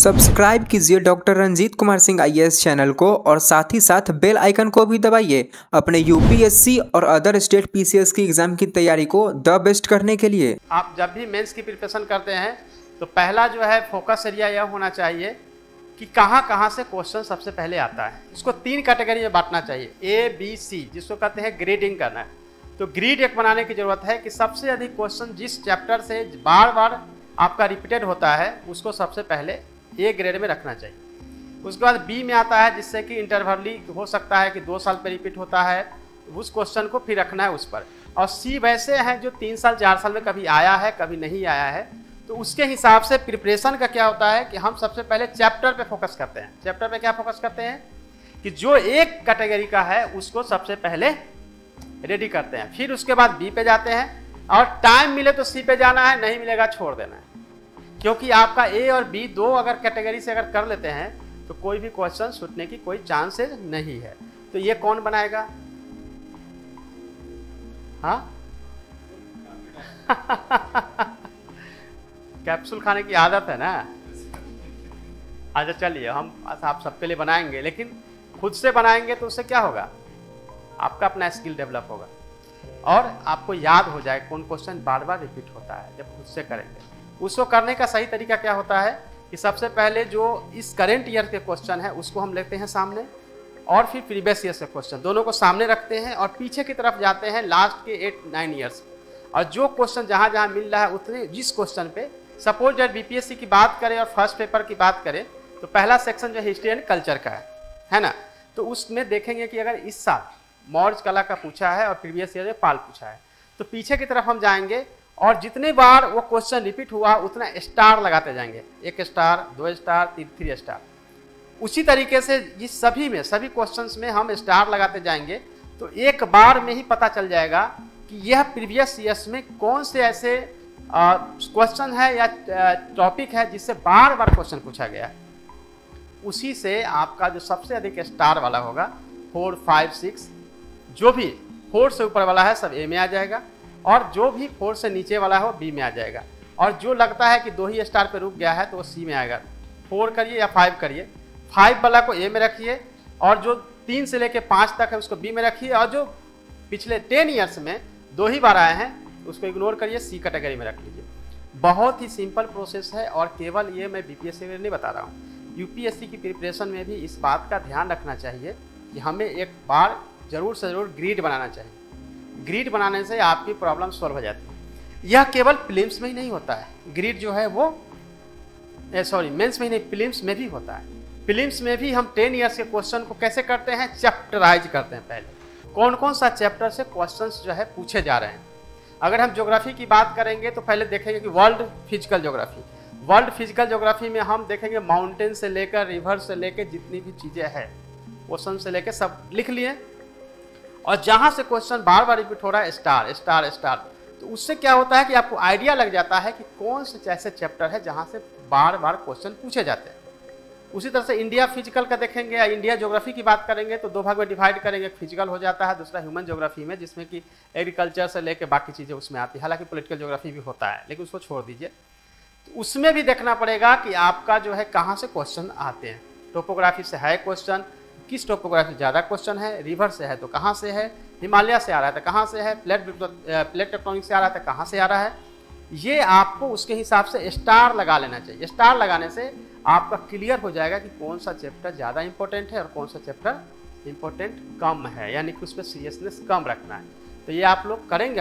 Subscribe कीजिए doctor Ranjit Kumar Singh IAS channel को और साथ ही साथ बेल आइकन को भी दबाइए अपने यूपीएससी और अदर स्टेट पीसीएस की एग्जाम की तैयारी को द बेस्ट करने के लिए। आप जब भी मेंस की प्रिपरेशन करते हैं तो पहला जो है फोकस एरिया यह होना चाहिए कि कहाँ से क्वेश्चन सबसे पहले आता है। इसको 3 कैटेगरी में बांटना चाहिए, ए बी सी, जिसको कहते हैं ग्रेडिंग करना है। तो ग्रेड एक बनाने की जरूरत है कि सबसे अधिक क्वेश्चन जिस चैप्टर से बार बार आपका रिपीटेड होता है उसको सबसे पहले ए ग्रेड में रखना चाहिए। उसके बाद बी में आता है जिससे कि इंटरवली हो सकता है कि 2 साल पे रिपीट होता है, उस क्वेश्चन को फिर रखना है उस पर। और सी वैसे हैं जो 3 साल 4 साल में कभी आया है कभी नहीं आया है, तो उसके हिसाब से प्रिपरेशन का क्या होता है कि हम सबसे पहले चैप्टर पे फोकस करते हैं। चैप्टर पे क्या फोकस करते हैं कि जो एक कैटेगरी का है उसको सबसे पहले रेडी करते हैं, फिर उसके बाद बी पे जाते हैं और टाइम मिले तो सी पे जाना है, नहीं मिलेगा छोड़ देना है। क्योंकि आपका ए और बी 2 अगर कैटेगरी से अगर कर लेते हैं तो कोई भी क्वेश्चन छूटने की कोई चांसेस नहीं है। तो ये कौन बनाएगा? हाँ कैप्सूल खाने की आदत है ना। अच्छा चलिए हम आप सबके लिए बनाएंगे, लेकिन खुद से बनाएंगे तो उससे क्या होगा, आपका अपना स्किल डेवलप होगा और आपको याद हो जाए कौन क्वेश्चन बार बार रिपीट होता है। जब खुद से करेंगे उसको करने का सही तरीका क्या होता है कि सबसे पहले जो इस करेंट ईयर के क्वेश्चन है उसको हम लेते हैं सामने और फिर प्रीवियस ईयर के क्वेश्चन दोनों को सामने रखते हैं और पीछे की तरफ जाते हैं लास्ट के 8-9 ईयर्स। और जो क्वेश्चन जहाँ जहाँ मिल रहा है उतने जिस क्वेश्चन पे सपोज जब बीपीएससी की बात करें और फर्स्ट पेपर की बात करें तो पहला सेक्शन जो हिस्ट्री एंड कल्चर का है ना, तो उसमें देखेंगे कि अगर इस साल मौर्य कला का पूछा है और प्रीवियस ईयर में पाल पूछा है तो पीछे की तरफ हम जाएंगे और जितने बार वो क्वेश्चन रिपीट हुआ उतना स्टार लगाते जाएंगे, 1 स्टार 2 स्टार 3 स्टार। उसी तरीके से इस सभी क्वेश्चंस में हम स्टार लगाते जाएंगे तो एक बार में ही पता चल जाएगा कि यह प्रीवियस ईयर्स में कौन से ऐसे क्वेश्चन है या टॉपिक है जिससे बार बार क्वेश्चन पूछा गया है। उसी से आपका जो सबसे अधिक स्टार वाला होगा 4, 5, 6, जो भी 4 से ऊपर वाला है सब ए में आ जाएगा और जो भी 4 से नीचे वाला है वो बी में आ जाएगा। और जो लगता है कि 2 ही स्टार पे रुक गया है तो वो सी में आएगा। 4 करिए या 5 करिए, 5 वाला को ए में रखिए और जो 3 से लेके 5 तक है उसको बी में रखिए और जो पिछले 10 ईयर्स में 2 ही बार आए हैं उसको इग्नोर करिए, सी कैटेगरी में रख लीजिए। बहुत ही सिंपल प्रोसेस है और केवल ये मैं बीपीएससी में नहीं बता रहा हूँ, यूपीएससी की प्रिपरेशन में भी इस बात का ध्यान रखना चाहिए कि हमें एक बार जरूर से जरूर ग्रिड बनाना चाहिए। ग्रिड बनाने से आपकी प्रॉब्लम सॉल्व हो जाती है। यह केवल प्रीलिम्स में ही नहीं होता है, ग्रिड जो है वो मेंस में ही नहीं, प्रीलिम्स में भी होता है। प्रीलिम्स में भी हम 10 ईयर्स के क्वेश्चन को कैसे करते हैं, चैप्टराइज करते हैं। पहले कौन कौन सा चैप्टर से क्वेश्चंस जो है पूछे जा रहे हैं। अगर हम ज्योग्राफी की बात करेंगे तो पहले देखेंगे कि वर्ल्ड फिजिकल ज्योग्राफी में हम देखेंगे माउंटेन से लेकर रिवर से लेकर जितनी भी चीज़ें हैं ओशन से लेकर सब लिख लिए और जहाँ से क्वेश्चन बार बार रिपीट हो रहा है स्टार स्टार स्टार, तो उससे क्या होता है कि आपको आइडिया लग जाता है कि कौन से ऐसे चैप्टर है जहाँ से बार बार क्वेश्चन पूछे जाते हैं। उसी तरह से इंडिया फिजिकल का देखेंगे या इंडिया ज्योग्राफी की बात करेंगे तो 2 भाग में डिवाइड करेंगे, फिजिकल हो जाता है, दूसरा ह्यूमन ज्योग्राफी में जिसमें कि एग्रीकल्चर से लेकर बाकी चीज़ें उसमें आती है। हालांकि पॉलिटिकल ज्योग्राफी भी होता है लेकिन उसको छोड़ दीजिए। तो उसमें भी देखना पड़ेगा कि आपका जो है कहाँ से क्वेश्चन आते हैं। टोपोग्राफी से है क्वेश्चन, किस टोपोग्राफी ज़्यादा क्वेश्चन है, रिवर से है तो कहाँ से है, हिमालय से आ रहा है तो कहाँ से है, प्लेट टेक्टोनिक से आ रहा है तो कहाँ से आ रहा है। ये आपको उसके हिसाब से स्टार लगा लेना चाहिए। स्टार लगाने से आपका क्लियर हो जाएगा कि कौन सा चैप्टर ज़्यादा इंपॉर्टेंट है और कौन सा चैप्टर इंपॉर्टेंट कम है, यानी कि उस पर सीरियसनेस कम रखना है। तो ये आप लोग करेंगे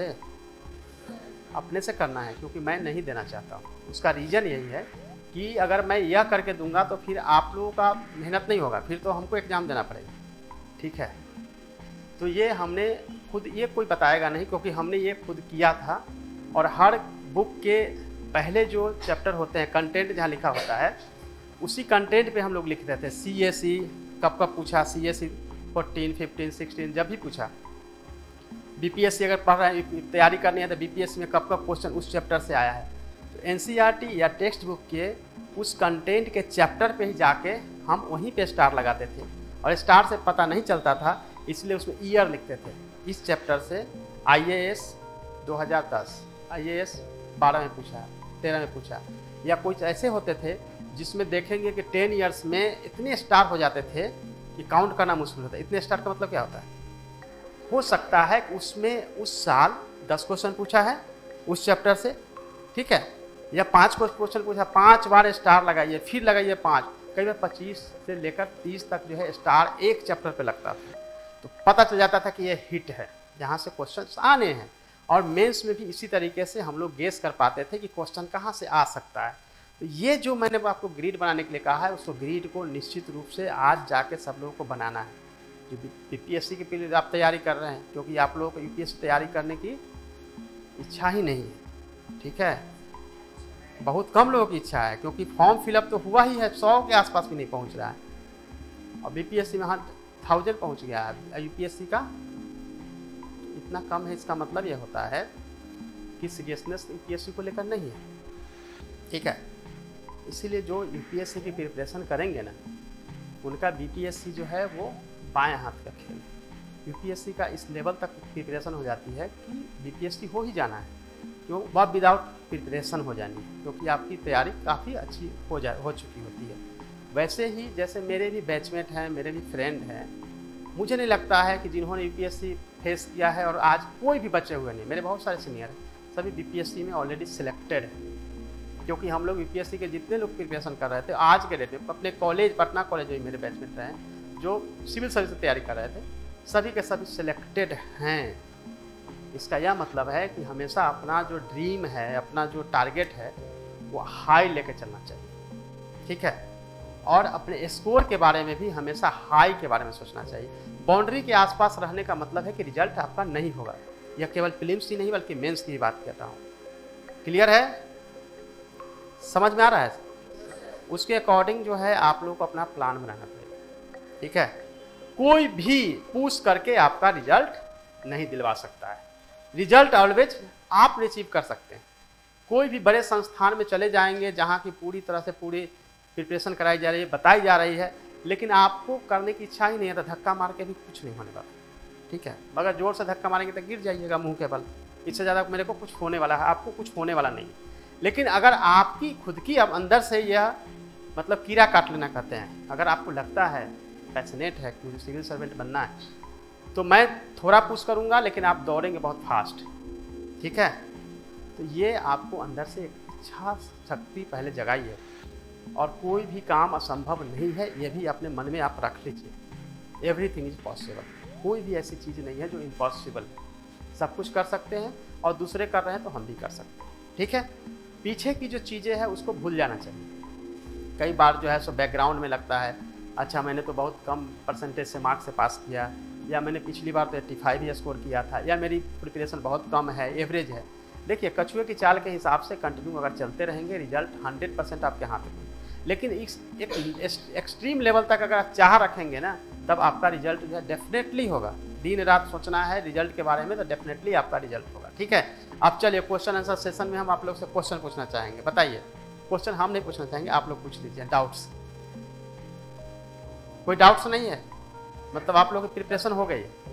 अपने से करना है, क्योंकि मैं नहीं देना चाहता हूँ। उसका रीज़न यही है कि अगर मैं यह करके दूंगा तो फिर आप लोगों का मेहनत नहीं होगा, फिर तो हमको एग्ज़ाम देना पड़ेगा। ठीक है, तो ये हमने खुद, ये कोई बताएगा नहीं क्योंकि हमने ये खुद किया था। और हर बुक के पहले जो चैप्टर होते हैं कंटेंट जहाँ लिखा होता है उसी कंटेंट पे हम लोग लिख देते हैं। सीएसई कब कब पूछा, सीएसई 14, 15, 16 जब भी पूछा। बीपीएससी अगर पढ़ रहे हैं, तैयारी करनी है तो बीपीएससी में कब कब क्वेश्चन उस चैप्टर से आया है। तो एनसीईआरटी या टेक्स्ट बुक के उस कंटेंट के चैप्टर पे ही जाके हम वहीं पे स्टार लगाते थे और स्टार से पता नहीं चलता था इसलिए उसमें ईयर लिखते थे। इस चैप्टर से आईएएस 2010, आईएएस 12 में पूछा, 13 में पूछा, या कुछ ऐसे होते थे जिसमें देखेंगे कि 10 ईयर्स में इतने स्टार हो जाते थे कि काउंट करना मुश्किल होता है। इतने स्टार का मतलब क्या होता है? हो सकता है कि उसमें उस साल 10 क्वेश्चन पूछा है उस चैप्टर से, ठीक है, या 5 क्वेश्चन पूछा, 5 बार स्टार लगाइए, फिर लगाइए 5, कई बार 25 से लेकर 30 तक जो है स्टार एक चैप्टर पे लगता था। तो पता चल जाता था कि ये हिट है, जहाँ से क्वेश्चन आने हैं। और मेंस में भी इसी तरीके से हम लोग गेस कर पाते थे कि क्वेश्चन कहाँ से आ सकता है। तो ये जो मैंने आपको ग्रिड बनाने के लिए कहा है, उसको ग्रिड को निश्चित रूप से आज जाके सब लोगों को बनाना है। जो यूपीएससी के लिए आप तैयारी कर रहे हैं, क्योंकि आप लोगों को यूपीएससी तैयारी करने की इच्छा ही नहीं है, ठीक है, बहुत कम लोगों की इच्छा है, क्योंकि फॉर्म फिलअप तो हुआ ही है, 100 के आसपास भी नहीं पहुंच रहा है। और बीपीएससी में 1000 पहुंच गया है, यूपीएससी का इतना कम है। इसका मतलब ये होता है कि सीरियसनेस यूपीएससी को लेकर नहीं है, ठीक है। इसीलिए जो यूपीएससी की प्रिपरेशन करेंगे ना, उनका बीपीएससी जो है वो बाएं हाथ का खेल है। यूपीएससी का इस लेवल तक प्रिपरेशन हो जाती है कि बीपीएससी हो ही जाना है, क्यों वह विदाउट प्रिपरेशन हो जानी है, क्योंकि आपकी तैयारी काफ़ी अच्छी हो चुकी होती है। वैसे ही जैसे मेरे भी बैचमेट हैं, मेरे भी फ्रेंड हैं, मुझे नहीं लगता है कि जिन्होंने यूपीएससी फेस किया है और आज कोई भी बचे हुए नहीं, मेरे बहुत सारे सीनियर हैं, सभी बीपीएससी में ऑलरेडी सिलेक्टेड है। क्योंकि हम लोग यूपीएससी के जितने लोग प्रिपरेशन कर रहे थे आज के डेट में, अपने कॉलेज पटना कॉलेज में मेरे बैचमेट रहे जो सिविल सर्विस की तैयारी कर रहे थे, सभी के सभी सिलेक्टेड हैं। इसका यह मतलब है कि हमेशा अपना जो ड्रीम है, अपना जो टारगेट है, वो हाई लेके चलना चाहिए, ठीक है। और अपने स्कोर के बारे में भी हमेशा हाई के बारे में सोचना चाहिए। बाउंड्री के आसपास रहने का मतलब है कि रिजल्ट आपका नहीं होगा। यह केवल प्रीलिम्स ही नहीं बल्कि मेंस की बात कर रहा हूँ। क्लियर है? समझ में आ रहा है? उसके अकॉर्डिंग जो है आप लोग को अपना प्लान बनाना पड़ेगा, ठीक है। कोई भी पुश करके आपका रिजल्ट नहीं दिलवा सकता है। रिजल्ट ऑलवेज आप अचीव कर सकते हैं। कोई भी बड़े संस्थान में चले जाएंगे जहाँ की पूरी तरह से पूरी प्रिपरेशन कराई जा रही है, बताई जा रही है, लेकिन आपको करने की इच्छा ही नहीं है तो धक्का मार के भी कुछ नहीं होने वाला, ठीक है। अगर जोर से धक्का मारेंगे तो गिर जाइएगा मुंह के बल। इससे ज़्यादा मेरे को कुछ होने वाला है, आपको कुछ होने वाला नहीं। लेकिन अगर आपकी खुद की अब अंदर से यह मतलब कीड़ा काट लेना कहते हैं, अगर आपको लगता है पैशनेट है कि मुझे सिविल सर्वेंट बनना है, तो मैं थोड़ा पुश करूँगा लेकिन आप दौड़ेंगे बहुत फास्ट, ठीक है। तो ये आपको अंदर से एक इच्छा शक्ति पहले जगाइए। और कोई भी काम असंभव नहीं है, ये भी अपने मन में आप रख लीजिए। Everything is possible. कोई भी ऐसी चीज़ नहीं है जो इम्पॉसिबल है। सब कुछ कर सकते हैं और दूसरे कर रहे हैं तो हम भी कर सकते हैं, ठीक है। पीछे की जो चीज़ें हैं उसको भूल जाना चाहिए। कई बार जो है सो बैकग्राउंड में लगता है, अच्छा मैंने तो बहुत कम परसेंटेज से मार्क्स से पास किया, या मैंने पिछली बार तो 85 ही स्कोर किया था, या मेरी प्रिपरेशन बहुत कम है, एवरेज है। देखिए, कछुए की चाल के हिसाब से कंटिन्यू अगर चलते रहेंगे, रिजल्ट 100% आपके हाथ में। लेकिन एक एक्सट्रीम लेवल तक अगर आप चाह रखेंगे ना, तब आपका रिजल्ट जो है डेफिनेटली होगा। दिन रात सोचना है रिजल्ट के बारे में तो डेफिनेटली आपका रिजल्ट होगा, ठीक है। अब चलिए क्वेश्चन आंसर सेशन में हम आप लोग से क्वेश्चन पूछना चाहेंगे। बताइए, क्वेश्चन हम नहीं पूछना चाहेंगे, आप लोग पूछ लीजिए। डाउट्स? कोई डाउट्स नहीं है? मतलब आप लोग की प्रिपरेशन हो गई है।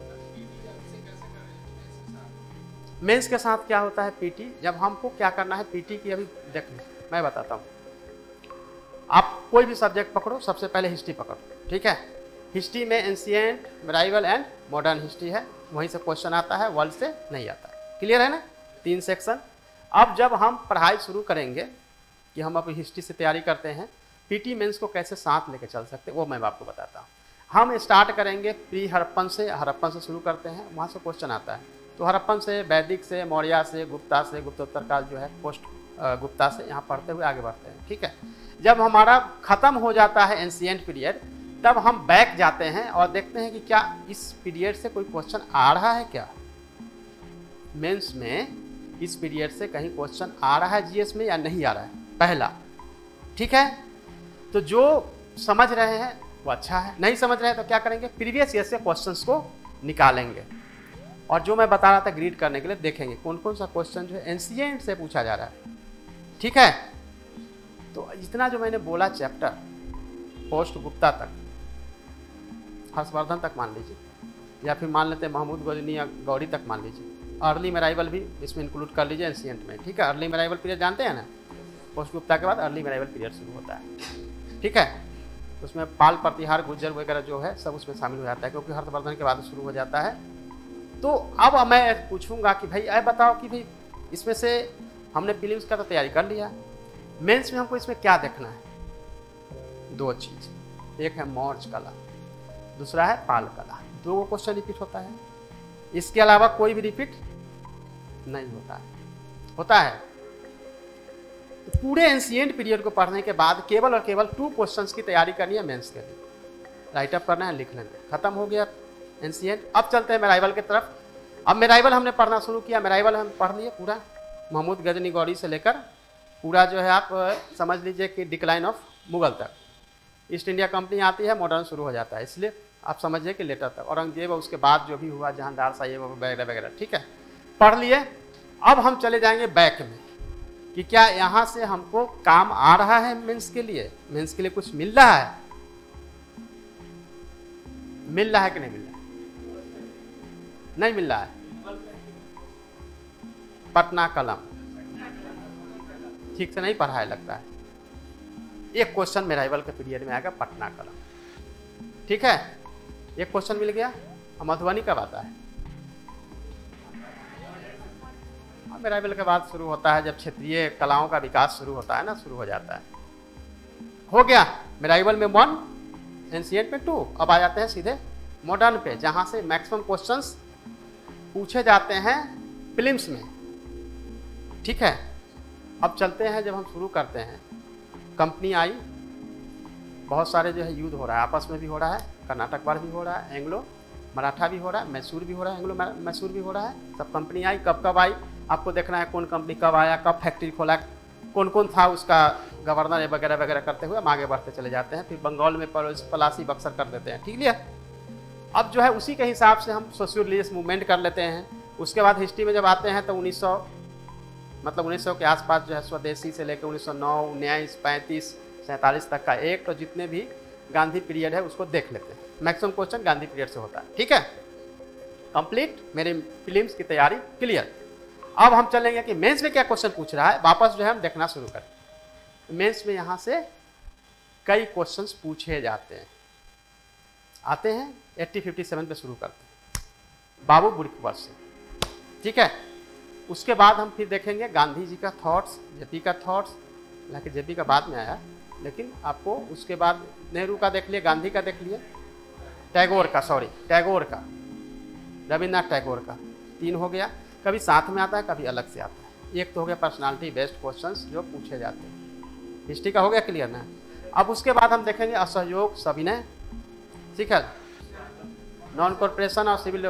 मेंस के साथ क्या होता है पीटी, जब हमको क्या करना है पीटी की, अभी देख मैं बताता हूँ। आप कोई भी सब्जेक्ट पकड़ो, सबसे पहले हिस्ट्री पकड़ो, ठीक है। हिस्ट्री में ancient, medieval and modern history है, वहीं से क्वेश्चन आता है, वर्ल्ड से नहीं आता है। क्लियर है ना? 3 सेक्शन। अब जब हम पढ़ाई शुरू करेंगे कि हम अब हिस्ट्री से तैयारी करते हैं, पीटी मेंस को कैसे साथ लेके चल सकते हैं वो मैं आपको बताता हूँ। हम स्टार्ट करेंगे प्री हड़प्पन से, हड़प्पन से शुरू करते हैं, वहाँ से क्वेश्चन आता है। तो हड़प्पन से, वैदिक से, मौर्य से, गुप्ता से, गुप्तोत्तर काल जो है पोस्ट गुप्ता से, यहाँ पढ़ते हुए आगे बढ़ते हैं, ठीक है। जब हमारा ख़त्म हो जाता है एंशिएंट पीरियड, तब हम बैक जाते हैं और देखते हैं कि क्या इस पीरियड से कोई क्वेश्चन आ रहा है, क्या मेंस में इस पीरियड से कहीं क्वेश्चन आ रहा है जीएस में या नहीं आ रहा है, पहला, ठीक है। तो जो समझ रहे हैं वो अच्छा है, नहीं समझ रहे हैं तो क्या करेंगे, प्रीवियस ईयर से क्वेश्चंस को निकालेंगे। और जो मैं बता रहा था ग्रीड करने के लिए, देखेंगे कौन कौन सा क्वेश्चन जो है एंशिएंट से पूछा जा रहा है, ठीक है। तो इतना जो मैंने बोला चैप्टर पोस्ट गुप्ता तक, हर्षवर्धन तक मान लीजिए, या फिर मान लेते हैं महमूद गजनी या गौरी तक मान लीजिए। अर्ली मेराइवल भी इसमें इंक्लूड कर लीजिए एंशिएंट में, ठीक है। अर्ली मेराइवल पीरियड जानते हैं ना, पोस्ट गुप्ता के बाद अर्ली मेराइवल पीरियड शुरू होता है। ठीक है, उसमें पाल प्रतिहार गुर्जर वगैरह जो है सब उसमें शामिल हो जाता है, क्योंकि हर्षवर्धन के बाद शुरू हो जाता है। तो अब मैं पूछूंगा कि भाई बताओ कि भाई इसमें से हमने प्रीलिम्स का तो तैयारी कर लिया, मेंस में हमको इसमें क्या देखना है? दो चीज़, एक है मौर्य कला, दूसरा है पाल कला। दो क्वेश्चन रिपीट होता है, इसके अलावा कोई भी रिपीट नहीं होता है। तो पूरे एंशिएंट पीरियड को पढ़ने के बाद केवल और केवल 2 क्वेश्चंस की तैयारी करनी है मेंस के लिए, राइटअप करना है, लिख लेना, खत्म हो गया एंशिएंट। अब चलते हैं मेराइवल की तरफ। अब मेराइवल हमने पढ़ना शुरू किया, मेराइवल हम पढ़ लिए पूरा, महमूद गजनी गौरी से लेकर पूरा जो है आप समझ लीजिए कि डिक्लाइन ऑफ मुगल तक। ईस्ट इंडिया कंपनी आती है, मॉडर्न शुरू हो जाता है, इसलिए आप समझिए कि लेटर तक, औरंगजेब और उसके बाद जो भी हुआ, जहांदार साहिब वगैरह वगैरह। ठीक है, पढ़ लिए। अब हम चले जाएंगे बैक में कि क्या यहाँ से हमको काम आ रहा है मेंस के लिए, मेंस के लिए कुछ मिल रहा है, मिल रहा है कि नहीं मिल रहा है? नहीं मिल रहा है। पटना कलम ठीक से नहीं पढ़ा है लगता है। एक क्वेश्चन मेराइवल के पीरियड में आएगा, पटना कलम। ठीक है, एक क्वेश्चन मिल गया। मधुबनी कब आता है? मेराइवल के बाद शुरू होता है, जब क्षेत्रीय कलाओं का विकास शुरू होता है ना, शुरू हो जाता है। हो गया मेराइवल में 1, एंशिएंट में 2। अब आ जाते हैं सीधे मॉडर्न पे, जहां से मैक्सिमम क्वेश्चंस पूछे जाते हैं प्रीलिम्स में। ठीक है, अब चलते हैं, जब हम शुरू करते हैं, कंपनी आई, बहुत सारे जो है युद्ध हो रहा है, आपस में भी हो रहा है, कर्नाटक वार भी हो रहा है, एंग्लो मराठा भी हो रहा है, मैसूर भी हो रहा है, एंग्लो मैसूर भी हो रहा है। सब कंपनी आई, कब कब आई आपको देखना है, कौन कंपनी कब आया, कब फैक्ट्री खोला, कौन कौन था उसका गवर्नर वगैरह वगैरह करते हुए हम आगे बढ़ते चले जाते हैं। फिर बंगाल में पलासी बक्सर कर देते हैं। ठीक है, अब जो है उसी के हिसाब से हम सोशल रिलीजियस मूवमेंट कर लेते हैं। उसके बाद हिस्ट्री में जब आते हैं तो 1900 के आसपास जो है स्वदेशी से लेकर 1909, 19, 35, 47 तक का एक, तो जितने भी गांधी पीरियड है उसको देख लेते हैं। मैक्सिमम क्वेश्चन गांधी पीरियड से होता है। ठीक है, कंप्लीट, मेरे प्रीलिम्स की तैयारी क्लियर। अब हम चलेंगे कि मेंस में क्या क्वेश्चन पूछ रहा है, वापस जो है हम देखना शुरू करें। मेंस में यहाँ से कई क्वेश्चंस पूछे जाते हैं, आते हैं। 8057 पे शुरू करते हैं, बाबू बुड़कवत से। ठीक है, उसके बाद हम फिर देखेंगे गांधी जी का थॉट्स, जेपी का थॉट्स, हालांकि जेपी का बाद में आया, लेकिन आपको उसके बाद नेहरू का देख लिए, गांधी का देख लिए, टैगोर का, रविन्द्रनाथ टैगोर का। 3 हो गया। कभी साथ में आता है, कभी अलग से आता है। एक तो हो गया पर्सनालिटी बेस्ड क्वेश्चंस जो पूछे जाते हैं। हिस्ट्री का हो गया क्लियर ना। अब उसके बाद हम देखेंगे असहयोग सविनय, ठीक है, नॉन कॉर्पोरेशन और सिविल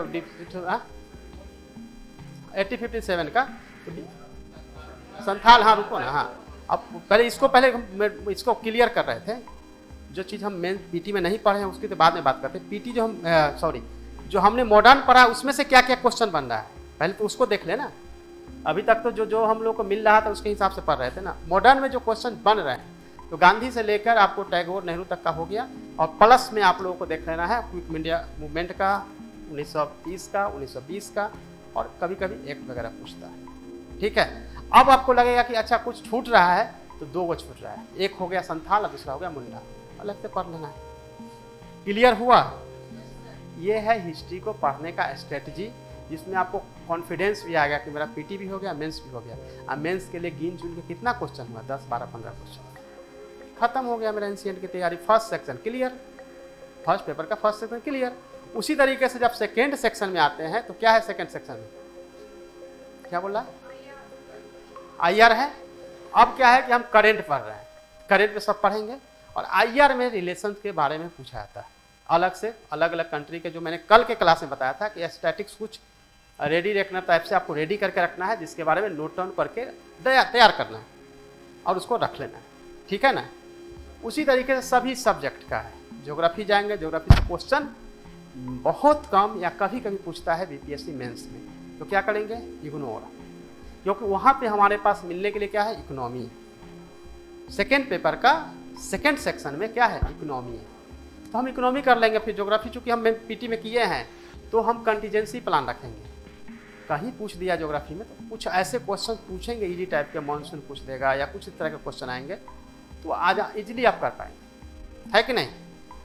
8057 का संथाल। हाँ रुको ना, हाँ अब पहले इसको क्लियर कर रहे थे। जो चीज़ हम मेन पीटी में नहीं पढ़े हैं उसकी तो बाद में बात करते हैं। पीटी जो हम जो हमने मॉडर्न पढ़ा उसमें से क्या क्या क्वेश्चन बन रहा है पहले तो उसको देख लेना। अभी तक तो जो हम लोग को मिल रहा था उसके हिसाब से पढ़ रहे थे ना। मॉडर्न में जो क्वेश्चन बन रहे हैं तो गांधी से लेकर आपको टैगोर नेहरू तक का हो गया, और प्लस में आप लोगों को देख लेना है क्विट इंडिया मूवमेंट का 1930 का 1920 का, और कभी कभी एक वगैरह पूछता है। ठीक है, अब आपको लगेगा कि अच्छा कुछ छूट रहा है तो 2 गो छूट रहा है। एक हो गया संथाल और दूसरा हो गया मुंडा, अलग से पढ़ लेना है। क्लियर हुआ? ये है हिस्ट्री को पढ़ने का स्ट्रेटजी, जिसमें आपको कॉन्फिडेंस भी आ गया कि मेरा पीटी भी हो गया, मेंस भी हो गया। अब मेंस के लिए गिन चुन के कितना क्वेश्चन हुआ, 10, 12, 15 क्वेश्चन। खत्म हो गया मेरा एनसीएंट की तैयारी। First section clear, first paper का फर्स्ट सेक्शन क्लियर। उसी तरीके से जब सेकेंड सेक्शन में आते हैं तो क्या है सेकेंड सेक्शन में, क्या बोल रहा है, आईआर है। अब क्या है कि हम करेंट पढ़ रहे हैं, करेंट में सब पढ़ेंगे, और आईआर में रिलेशन के बारे में पूछा जाता है अलग से, अलग अलग कंट्री के, जो मैंने कल के क्लास में बताया था कि स्टैटिक्स कुछ रेडी रखना टाइप से आपको रेडी करके रखना है, जिसके बारे में नोट डाउन करके तैयार करना है और उसको रख लेना है। ठीक है ना। उसी तरीके से सभी सब्जेक्ट का है। ज्योग्राफी जाएंगे, ज्योग्राफी से क्वेश्चन बहुत कम या कभी कभी पूछता है बीपीएससी मेंस में, तो क्या करेंगे, इग्नोर, क्योंकि वहाँ पे हमारे पास मिलने के लिए क्या है, इकोनॉमी। सेकेंड पेपर का सेकेंड सेक्शन में क्या है, इकोनॉमी है, तो हम इकोनॉमी कर लेंगे। फिर ज्योग्राफी चूंकि हम पीटी में किए हैं तो हम कंटीजेंसी प्लान रखेंगे। कहीं पूछ दिया ज्योग्राफी में तो कुछ ऐसे क्वेश्चन पूछेंगे इजी टाइप के, मानसून पूछ देगा या कुछ इस तरह के क्वेश्चन आएंगे तो आज इजीली आप कर पाएंगे, है कि नहीं।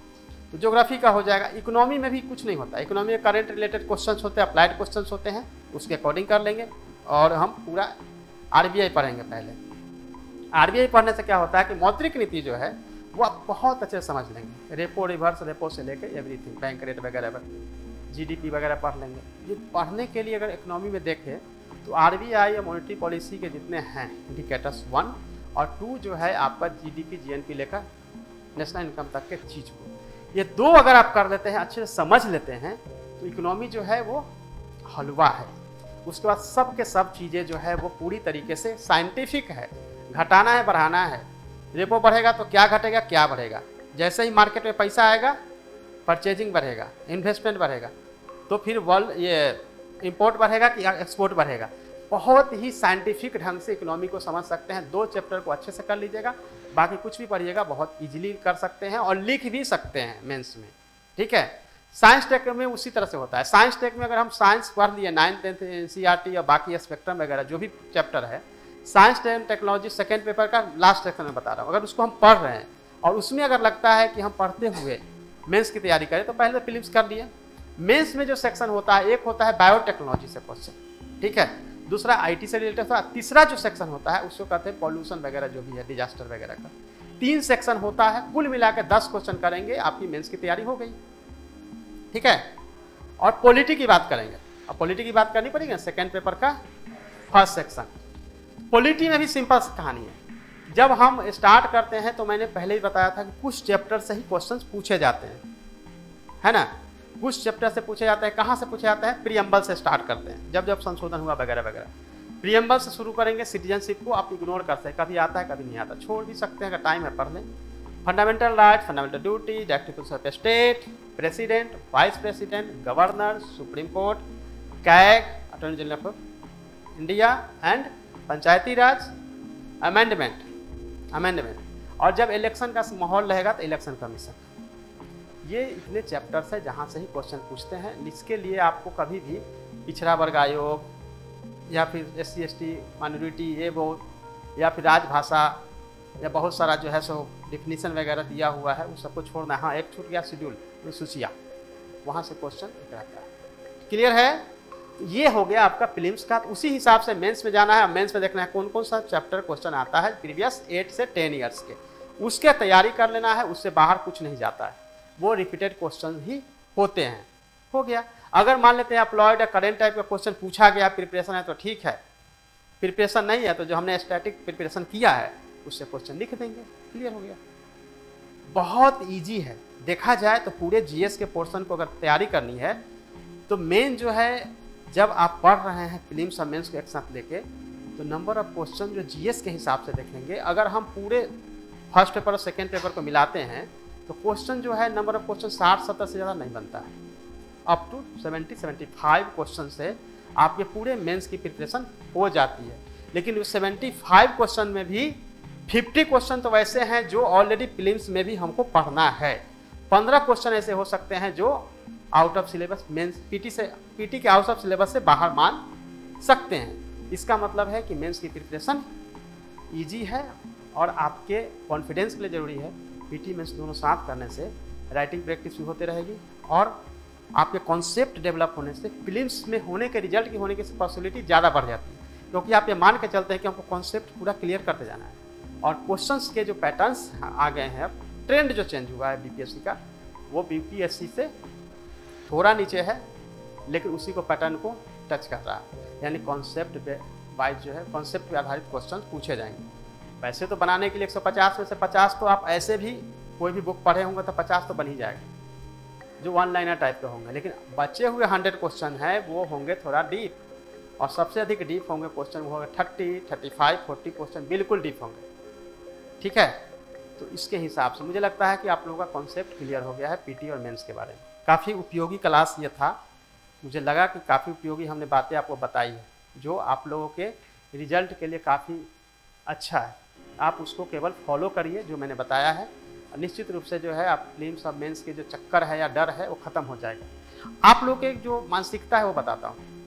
तो ज्योग्राफी का हो जाएगा। इकोनॉमी में भी कुछ नहीं होता, इकोनॉमी में करंट रिलेटेड क्वेश्चन होते हैं, अप्लाइड क्वेश्चन होते हैं, उसके अकॉर्डिंग कर लेंगे। और हम पूरा आरबीआई पढ़ेंगे पहले। आरबीआई पढ़ने से क्या होता है कि मौद्रिक नीति जो है वो आप बहुत अच्छे से समझ लेंगे, रेपो रिवर्स रेपो से लेकर एवरीथिंग, बैंक रेट वगैरह, जीडीपी वगैरह पढ़ लेंगे। ये पढ़ने के लिए अगर इकोनॉमी में देखें तो आरबीआई या मॉनेटरी पॉलिसी के जितने हैं इंडिकेटर्स 1 और 2 जो है आपका जीडीपी जीएनपी लेकर नेशनल इनकम तक के चीज़ को, ये 2 अगर आप कर लेते हैं, अच्छे से समझ लेते हैं तो इकोनॉमी जो है वो हलवा है। उसके बाद सब के सब चीज़ें जो है वो पूरी तरीके से साइंटिफिक है, घटाना है बढ़ाना है। रेपो बढ़ेगा तो क्या घटेगा क्या बढ़ेगा, जैसे ही मार्केट में पैसा आएगा परचेजिंग बढ़ेगा, इन्वेस्टमेंट बढ़ेगा, तो फिर वर्ल्ड ये इंपोर्ट बढ़ेगा कि एक्सपोर्ट बढ़ेगा। बहुत ही साइंटिफिक ढंग से इकोनॉमी को समझ सकते हैं। 2 चैप्टर को अच्छे से कर लीजिएगा, बाकी कुछ भी पढ़िएगा बहुत इजीली कर सकते हैं और लिख भी सकते हैं मेंस में, ठीक है। साइंस टेक में उसी तरह से होता है। साइंस टेक में अगर हम साइंस पढ़ लिए 9th 10th एनसीईआरटी और बाकी स्पेक्ट्रम वगैरह जो भी चैप्टर है, science and technology second paper का लास्ट सेक्शन में बता रहा हूँ, अगर उसको हम पढ़ रहे हैं और उसमें अगर लगता है कि हम पढ़ते हुए मेंस की तैयारी करें तो पहले प्रीलिम्स कर लिए। मेंस में जो सेक्शन होता है, एक होता है बायोटेक्नोलॉजी से क्वेश्चन, ठीक है, दूसरा आईटी से रिलेटेड होता है, तीसरा जो सेक्शन होता है उसको कहते हैं पॉल्यूशन वगैरह जो भी है, डिजास्टर वगैरह का। 3 सेक्शन होता है, कुल मिला के 10 क्वेश्चन करेंगे, आपकी मेंस की तैयारी हो गई, ठीक है। और पॉलिटी की बात करेंगे, अब पॉलिटी की बात करनी पड़ेगी, सेकेंड पेपर का फर्स्ट सेक्शन। पॉलिटी में भी सिंपल सी कहानी है। जब हम स्टार्ट करते हैं तो मैंने पहले ही बताया था कि कुछ चैप्टर से ही क्वेश्चंस पूछे जाते हैं, है ना। कुछ चैप्टर से पूछे जाते हैं, कहाँ से पूछे जाता है, प्रीएम्बल से स्टार्ट करते हैं, जब जब संशोधन हुआ वगैरह वगैरह। प्रीएम्बल से शुरू करेंगे, सिटीजनशिप को आप इग्नोर कर सकते हैं, कभी आता है कभी नहीं आता, छोड़ भी सकते हैं, अगर टाइम है पढ़ लें। Fundamental right, fundamental duty, directives of state, president, vice president, governor, supreme court, CAG, attorney general of India and Panchayati Raj, amendment. और जब इलेक्शन का माहौल रहेगा तो इलेक्शन कमीशन। ये इतने चैप्टर्स है जहाँ से ही क्वेश्चन पूछते हैं। इसके लिए आपको कभी भी पिछड़ा वर्ग आयोग या फिर SC ST माइनॉरिटी ये वो या फिर राजभाषा या बहुत सारा जो है सो डिफिनीशन वगैरह दिया हुआ है, उस सबको छोड़ना है। हाँ, एक छूट गया शेड्यूल सूचिया, वहाँ से क्वेश्चन रहता है। क्लियर है। ये हो गया आपका प्रीलिम्स का। तो उसी हिसाब से मेंस में जाना है। मेंस में देखना है कौन कौन सा चैप्टर क्वेश्चन आता है प्रीवियस 8 से 10 ईयर्स के, उसके तैयारी कर लेना है। उससे बाहर कुछ नहीं जाता है, वो रिपीटेड क्वेश्चन ही होते हैं। हो गया। अगर मान लेते हैं अप्लॉयड या करेंट टाइप का क्वेश्चन पूछा गया, प्रिपरेशन है तो ठीक है, प्रिपरेशन नहीं है तो जो हमने स्टैटिक प्रिपरेशन किया है उससे क्वेश्चन लिख देंगे। क्लियर हो गया। बहुत ईजी है। देखा जाए तो पूरे जीएस के पोर्शन को अगर तैयारी करनी है तो मेन जो है, जब आप पढ़ रहे हैं प्रीलिम्स और मेंस को एक साथ लेके, तो नंबर ऑफ क्वेश्चन जो जीएस के हिसाब से देखेंगे। अगर हम पूरे फर्स्ट पेपर और सेकेंड पेपर को मिलाते हैं तो क्वेश्चन जो है, नंबर ऑफ क्वेश्चन 60-70 से ज़्यादा नहीं बनता है। अप टू 70-75 क्वेश्चन से आपके पूरे मेंस की प्रिपरेशन हो जाती है। लेकिन उस 75 क्वेश्चन में भी 50 क्वेश्चन तो वैसे हैं जो ऑलरेडी प्रीलिम्स में भी हमको पढ़ना है। 15 क्वेश्चन ऐसे हो सकते हैं जो out of syllabus mains PT के आउट ऑफ सिलेबस से बाहर मान सकते हैं। इसका मतलब है कि मेंस की प्रिपरेशन ईजी है और आपके कॉन्फिडेंस के लिए ज़रूरी है। पीटी मेंस दोनों साथ करने से राइटिंग प्रैक्टिस भी होती रहेगी और आपके कॉन्सेप्ट डेवलप होने से प्रीलिम्स में होने के रिजल्ट की होने की पॉसिबिलिटी ज़्यादा बढ़ जाती है, क्योंकि आप ये मान के चलते हैं कि हमको कॉन्सेप्ट पूरा क्लियर करते जाना है। और क्वेश्चंस के जो पैटर्न्स आ गए हैं, अब ट्रेंड जो चेंज हुआ है बीपीएससी का, वो बीपीएससी से थोड़ा नीचे है, लेकिन उसी को पैटर्न को टच कर रहा है। यानी कॉन्सेप्ट वाइज जो है, कॉन्सेप्ट पे आधारित क्वेश्चन पूछे जाएंगे। वैसे तो बनाने के लिए 150 में से 50 तो आप ऐसे भी कोई भी बुक पढ़े होंगे तो 50 तो बन ही जाएगा, जो वन लाइनर टाइप के होंगे। लेकिन बचे हुए 100 क्वेश्चन हैं वो होंगे थोड़ा डीप, और सबसे अधिक डीप होंगे क्वेश्चन, वो होंगे 30, 35, 40 क्वेश्चन बिल्कुल डीप होंगे। ठीक है। तो इसके हिसाब से मुझे लगता है कि आप लोगों का कॉन्सेप्ट क्लियर हो गया है पीटी और मेंस के बारे में। काफ़ी उपयोगी क्लास ये था, मुझे लगा कि काफ़ी उपयोगी हमने बातें आपको बताई है, जो आप लोगों के रिजल्ट के लिए काफ़ी अच्छा है। आप उसको केवल फॉलो करिए जो मैंने बताया है, निश्चित रूप से जो है आप प्रीलिम्स और मेंस के जो चक्कर है या डर है वो ख़त्म हो जाएगा। आप लोग के जो मानसिकता है वो बताता हूँ।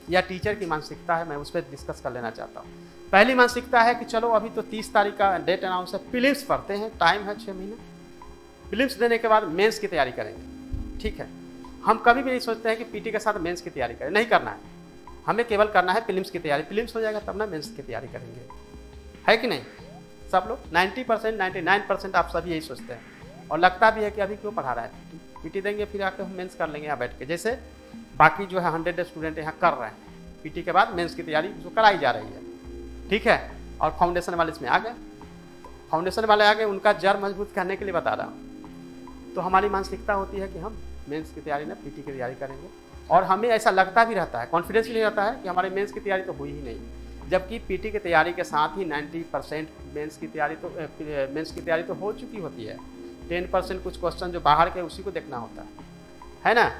या टीचर की मानसिकता है, मैं उस पर डिस्कस कर लेना चाहता हूँ। पहली मानसिकता है कि चलो अभी तो 30 तारीख का डेट अनाउंस है, प्रीलिम्स पढ़ते हैं, टाइम है 6 महीने, प्रीलिम्स देने के बाद मेंस की तैयारी करेंगे। ठीक है, हम कभी भी नहीं सोचते हैं कि पीटी के साथ मेंस की तैयारी करें, नहीं करना है, हमें केवल करना है प्रीलिम्स की तैयारी। प्रीलिम्स हो जाएगा तब ना मेंस की तैयारी करेंगे, है कि नहीं? सब लोग 90% 99% आप सभी यही सोचते हैं, और लगता भी है कि अभी क्यों पढ़ा रहा है, पीटी देंगे फिर आके हम मेंस कर लेंगे यहाँ बैठ के, जैसे बाकी जो है 100 स्टूडेंट यहाँ कर रहे हैं। पीटी के बाद मेंस की तैयारी जो कराई जा रही है, ठीक है। और फाउंडेशन वाले इसमें आ गए, फाउंडेशन वाले आ गए, उनका जड़ मजबूत करने के लिए बता रहा हूँ। तो हमारी मानसिकता होती है कि हम मेंस की तैयारी ना पीटी की तैयारी करेंगे, और हमें ऐसा लगता भी रहता है, कॉन्फिडेंस भी नहीं रहता है कि हमारे मेंस की तैयारी तो हुई ही नहीं, जबकि पीटी की तैयारी के साथ ही 90% मेंस की तैयारी तो हो चुकी होती है। 10% कुछ क्वेश्चन जो बाहर के उसी को देखना होता है ना।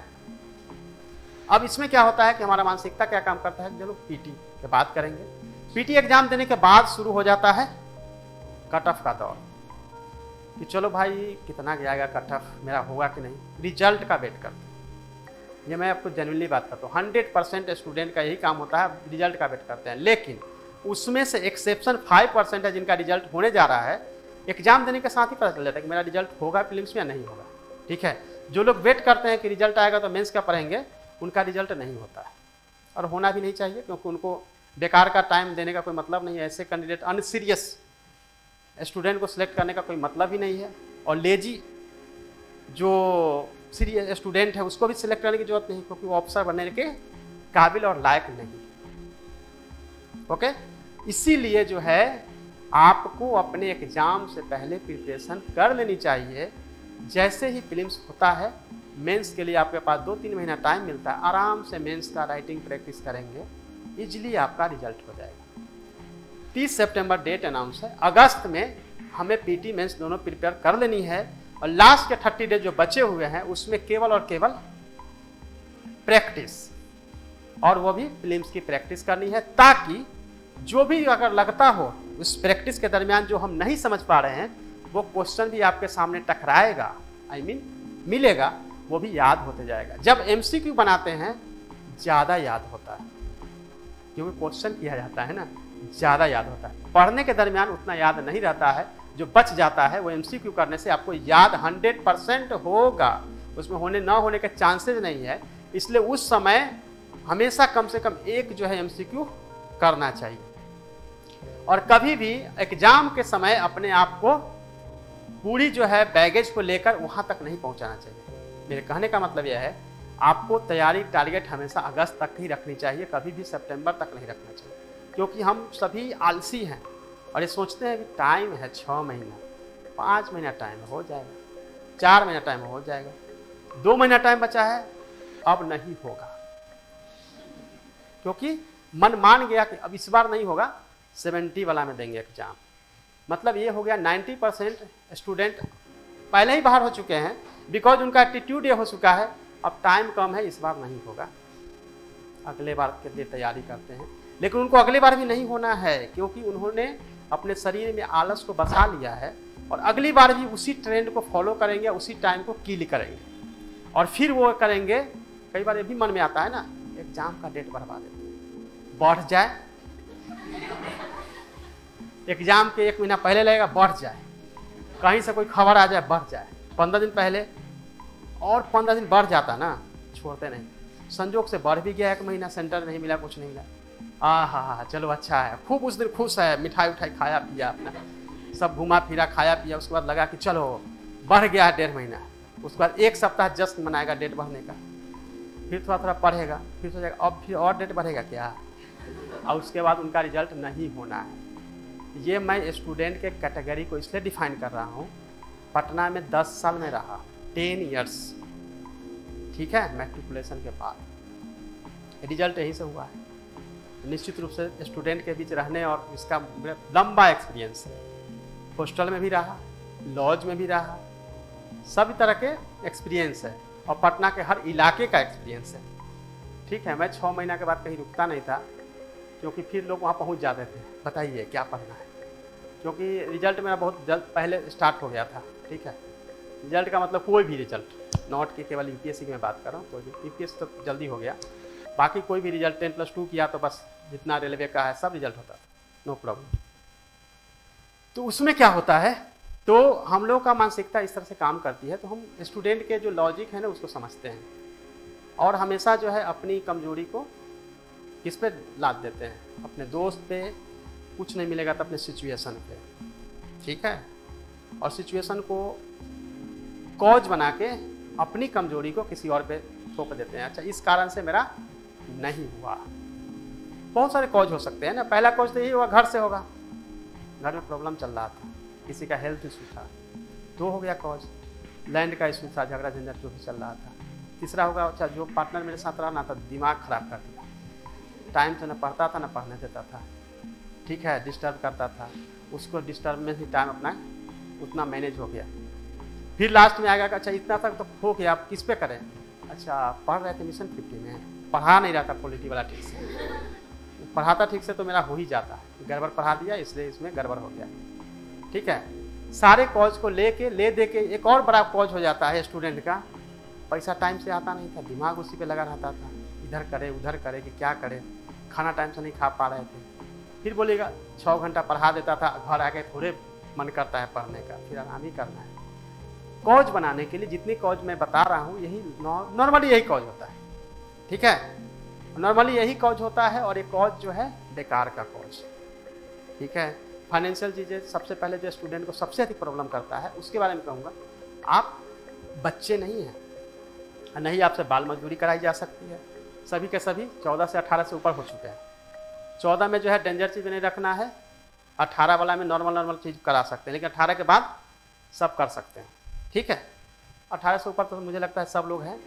अब इसमें क्या होता है कि हमारा मानसिकता क्या काम करता है, चलो पीटी की बात करेंगे। पीटी एग्जाम देने के बाद शुरू हो जाता है कट ऑफ का दौर, कि चलो भाई कितना जाएगा कट ऑफ, मेरा होगा कि नहीं, रिजल्ट का वेट करते हैं। ये मैं आपको जेन्युइनली बात करता हूँ, 100% स्टूडेंट का यही काम होता है, रिजल्ट का वेट करते हैं। लेकिन उसमें से एक्सेप्शन 5% है जिनका रिजल्ट होने जा रहा है, एग्जाम देने के साथ ही पता चल जाता है कि मेरा रिजल्ट होगा प्रीलिम्स में या नहीं होगा। ठीक है, जो लोग वेट करते हैं कि रिजल्ट आएगा तो मेंस का पढ़ेंगे, उनका रिजल्ट नहीं होता है, और होना भी नहीं चाहिए, क्योंकि उनको बेकार का टाइम देने का कोई मतलब नहीं है। ऐसे कैंडिडेट, अनसीरियस स्टूडेंट को सिलेक्ट करने का कोई मतलब ही नहीं है, और लेजी जो सीरियस स्टूडेंट है उसको भी सिलेक्ट करने की जरूरत नहीं, क्योंकि वो ऑफिसर बनने के काबिल और लायक नहीं। ओके, इसीलिए जो है आपको अपने एग्जाम से पहले प्रिपरेशन कर लेनी चाहिए। जैसे ही प्रीलिम्स होता है, मेंस के लिए आपके पास 2-3 महीना टाइम मिलता है, आराम से मेंस का राइटिंग प्रैक्टिस करेंगे, इजीली आपका रिजल्ट हो जाएगा। 30 सितंबर डेट अनाउंस है, अगस्त में हमें पीटी मेंस दोनों प्रिपेयर कर लेनी है, और लास्ट के 30 डेज जो बचे हुए हैं उसमें केवल और केवल प्रैक्टिस, और वो भी प्रीलिम्स की प्रैक्टिस करनी है, ताकि जो भी अगर लगता हो उस प्रैक्टिस के दरमियान जो हम नहीं समझ पा रहे हैं, वो क्वेश्चन भी आपके सामने टकराएगा, मिलेगा, वो भी याद होते जाएगा। जब एमसीक्यू बनाते हैं ज़्यादा याद होता है, क्योंकि क्वेश्चन किया जाता है ना, ज़्यादा याद होता है। पढ़ने के दरमियान उतना याद नहीं रहता है, जो बच जाता है वो एमसीक्यू करने से आपको याद 100% होगा, उसमें होने ना होने के चांसेस नहीं है। इसलिए उस समय हमेशा कम से कम एक जो है एमसीक्यू करना चाहिए, और कभी भी एग्जाम के समय अपने आप को पूरी जो है बैगेज को लेकर वहाँ तक नहीं पहुँचाना चाहिए। मेरे कहने का मतलब यह है, आपको तैयारी टारगेट हमेशा अगस्त तक ही रखनी चाहिए, कभी भी सितंबर तक नहीं रखना चाहिए, क्योंकि हम सभी आलसी हैं और ये सोचते हैं कि टाइम है 6 महीना, 5 महीना टाइम हो जाएगा, 4 महीना टाइम हो जाएगा, 2 महीना टाइम बचा है, अब नहीं होगा, क्योंकि मन मान गया कि अब इस बार नहीं होगा, 70 वाला में देंगे एग्जाम। मतलब ये हो गया 90% स्टूडेंट पहले ही बाहर हो चुके हैं, बिकॉज उनका एटीट्यूड ये हो चुका है, अब टाइम कम है, इस बार नहीं होगा, अगले बार के लिए तैयारी करते हैं। लेकिन उनको अगले बार भी नहीं होना है, क्योंकि उन्होंने अपने शरीर में आलस को बसा लिया है, और अगली बार भी उसी ट्रेंड को फॉलो करेंगे, उसी टाइम को किल करेंगे, और फिर वो करेंगे। कई बार ये भी मन में आता है ना, एग्जाम का डेट बढ़वा देते हैं, बढ़ जाए, एग्जाम के 1 महीना पहले लगेगा, बढ़ जाए, कहीं से कोई खबर आ जाए, बढ़ जाए, 15 दिन पहले, और 15 दिन बढ़ जाता ना, छोड़ते नहीं। संजोग से बढ़ भी गया 1 महीना, सेंटर नहीं मिला, कुछ नहीं मिला, हाँ चलो अच्छा है, खूब उस दिन खुश है, मिठाई उठाई खाया पिया, अपना सब घुमा फिरा खाया पिया, उसके बाद लगा कि चलो बढ़ गया है 1.5 महीना, उसके बाद 1 सप्ताह जश्न मनाएगा डेट बढ़ने का, फिर थोड़ा थोड़ा पढ़ेगा, फिर सोचेगा अब फिर और डेट बढ़ेगा क्या, और उसके बाद उनका रिजल्ट नहीं होना है। ये मैं स्टूडेंट के कैटेगरी को इसलिए डिफाइन कर रहा हूँ, पटना में 10 साल में रहा, 10 ईयर्स, ठीक है, मैट्रिकुलेशन के बाद रिजल्ट यहीं से हुआ है। निश्चित रूप से स्टूडेंट के बीच रहने और इसका लंबा एक्सपीरियंस है, हॉस्टल में भी रहा, लॉज में भी रहा, सभी तरह के एक्सपीरियंस है, और पटना के हर इलाके का एक्सपीरियंस है। ठीक है, मैं 6 महीना के बाद कहीं रुकता नहीं था, क्योंकि फिर लोग वहाँ पहुँच जाते थे, बताइए क्या पढ़ना है, क्योंकि रिजल्ट मेरा बहुत जल्द पहले स्टार्ट हो गया था। ठीक है, रिजल्ट का मतलब कोई भी रिजल्ट, नॉट की केवल यूपीएससी की मैं बात कर रहा हूँ, कोई भी यूपीएससी तो जल्दी हो गया, बाकी कोई भी रिजल्ट 10+2 किया तो बस जितना रेलवे का है सब रिजल्ट होता था, नो प्रॉब्लम। तो उसमें क्या होता है, तो हम लोग का मानसिकता इस तरह से काम करती है, तो हम स्टूडेंट के जो लॉजिक है ना उसको समझते हैं और हमेशा जो है अपनी कमजोरी को किस पे लाद देते हैं, अपने दोस्त पे। कुछ नहीं मिलेगा तो अपने सिचुएशन पे, ठीक है, और सिचुएशन को कॉज बना के अपनी कमजोरी को किसी और पे थोप देते हैं। अच्छा, इस कारण से मेरा नहीं हुआ। बहुत सारे कॉज हो सकते हैं ना। पहला कॉज तो यही होगा, घर से होगा, घर में प्रॉब्लम चल रहा था, किसी का हेल्थ इशू था, तो हो गया कॉज। लैंड का इशू था, झगड़ा झंझट जो भी चल रहा था। तीसरा होगा, अच्छा जो पार्टनर मेरे साथ रहा ना था, दिमाग खराब कर दिया, टाइम से न पढ़ता था न पढ़ने देता था, ठीक है, डिस्टर्ब करता था, उसको डिस्टर्ब में ही टाइम अपना उतना मैनेज हो गया। फिर लास्ट में आएगा कि अच्छा इतना तक तो हो गया, आप किस पे करें। अच्छा पढ़ रहे थे मिशन 50 में, पढ़ा नहीं रहा था क्वालिटी वाला ठीक से, पढ़ाता ठीक से तो मेरा हो ही जाता, गड़बड़ पढ़ा दिया इसलिए इसमें गड़बड़ हो गया, ठीक है। सारे कॉज को ले दे के एक और बड़ा कॉज हो जाता है स्टूडेंट का, पैसा टाइम से आता नहीं था, दिमाग उसी पे लगा रहता था, इधर करे उधर करे कि क्या करे, खाना टाइम से नहीं खा पा रहे थे। फिर बोलेगा 6 घंटा पढ़ा देता था, घर आके थोड़े मन करता है पढ़ने का, फिर आराम ही करना है। कॉज बनाने के लिए जितनी कॉज मैं बता रहा हूँ यही नॉर्मली यही कॉज होता है, ठीक है, नॉर्मली यही कॉज होता है। और एक कॉज जो है बेकार का कॉज, ठीक है। फाइनेंशियल चीज़ें सबसे पहले जो स्टूडेंट को सबसे अधिक प्रॉब्लम करता है उसके बारे में कहूँगा। आप बच्चे नहीं हैं, नहीं आपसे बाल मजदूरी कराई जा सकती है। सभी के सभी 14 से 18 से ऊपर हो चुके हैं। 14 में जो है डेंजर चीज़ नहीं रखना है, 18 वाला में नॉर्मल चीज़ करा सकते हैं, लेकिन 18 के बाद सब कर सकते हैं, ठीक है। 18 से ऊपर तो मुझे लगता है सब लोग हैं,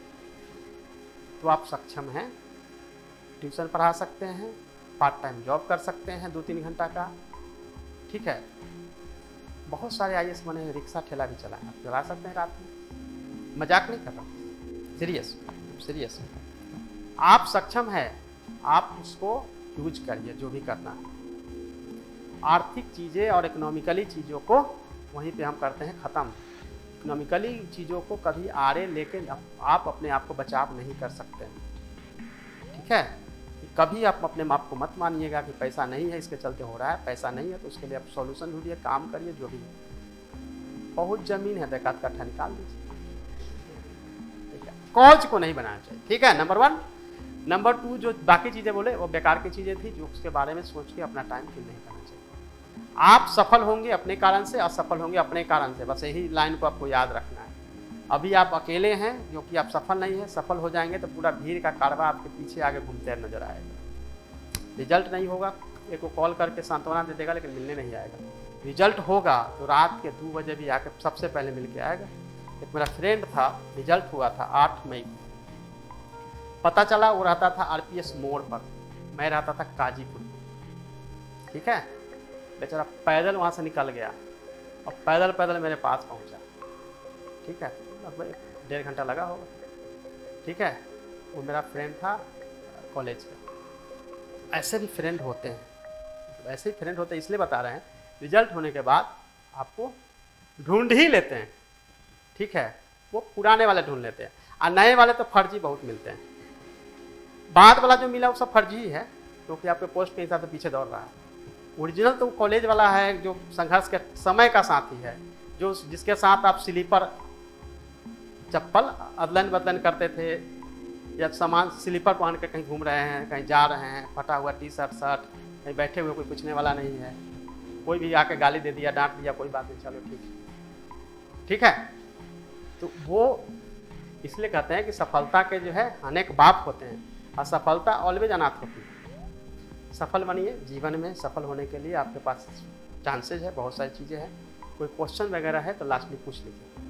तो आप सक्षम हैं, ट्यूशन पढ़ा सकते हैं, पार्ट टाइम जॉब कर सकते हैं 2-3 घंटा का, ठीक है। बहुत सारे IAS बने हैं, रिक्शा ठेला भी चला है, आप चला सकते हैं रात में, मजाक नहीं कर रहा, सीरियस। आप सक्षम है, आप उसको यूज करिए जो भी करना है। आर्थिक चीज़ें और इकोनॉमिकली चीज़ों को वहीं पे हम करते हैं ख़त्म। इकोनॉमिकली चीज़ों को कभी आड़े लेके आप अपने आप को बचाव नहीं कर सकते हैं, ठीक है। कभी आप अपने आप को मत मानिएगा कि पैसा नहीं है इसके चलते हो रहा है, पैसा नहीं है तो उसके लिए आप सॉल्यूशन ढूंढिए, काम करिए, जो भी है। बहुत ज़मीन है, 1 कट्ठा निकाल दीजिए, ठीक है। कॉज को नहीं बनाना चाहिए, ठीक है, नंबर 1। नंबर 2, जो बाकी चीज़ें बोले वो बेकार की चीज़ें थी, जो उसके बारे में सोच के अपना टाइम किल नहीं करना चाहिए। आप सफल होंगे अपने कारण से, असफल होंगे अपने कारण से, बस यही लाइन को आपको याद रखना है। अभी आप अकेले हैं जो कि आप सफल नहीं हैं, सफल हो जाएंगे तो पूरा भीड़ का कारवा आपके पीछे आगे घूमते नजर आएगा। रिजल्ट नहीं होगा, एक को कॉल करके सांत्वना दे देगा लेकिन मिलने नहीं आएगा। रिजल्ट होगा तो रात के 2 बजे भी आके सबसे पहले मिल के आएगा। एक मेरा फ्रेंड था, रिजल्ट हुआ था 8 मई को, पता चला वो रहता था RPS मोड़ पर, मैं रहता था काजीपुर, ठीक है। बेचारा पैदल वहाँ से निकल गया और पैदल मेरे पास पहुँचा, ठीक है, लगभग 1.5 घंटा लगा होगा, ठीक है। वो मेरा फ्रेंड था कॉलेज का। ऐसे भी फ्रेंड होते हैं, ऐसे ही फ्रेंड होते हैं, इसलिए बता रहे हैं। रिजल्ट होने के बाद आपको ढूंढ ही लेते हैं, ठीक है, वो पुराने वाले ढूंढ लेते हैं, और नए वाले तो फर्जी बहुत मिलते हैं। बाद वाला जो मिला वो सब फर्जी ही है, क्योंकि आपके पोस्ट के हिसाब से पीछे दौड़ रहा है। ओरिजिनल तो कॉलेज वाला है, जो संघर्ष के समय का साथी है, जो जिसके साथ आप स्लीपर चप्पल अदलन बदलन करते थे, या सामान स्लीपर पहन के कहीं घूम रहे हैं, कहीं जा रहे हैं, फटा हुआ टी-शर्ट शर्ट, कहीं बैठे हुए, कोई पूछने वाला नहीं है, कोई भी आके गाली दे दिया, डांट दिया, कोई बात नहीं, चलो ठीक है। तो वो इसलिए कहते हैं कि सफलता के जो है अनेक बाप होते हैं, और सफलता ऑलवेज अनाथ होती है। सफल बनिए जीवन में, सफल होने के लिए आपके पास चांसेज है, बहुत सारी चीज़ें हैं। कोई क्वेश्चन वगैरह है तो लास्ट में पूछ लीजिए।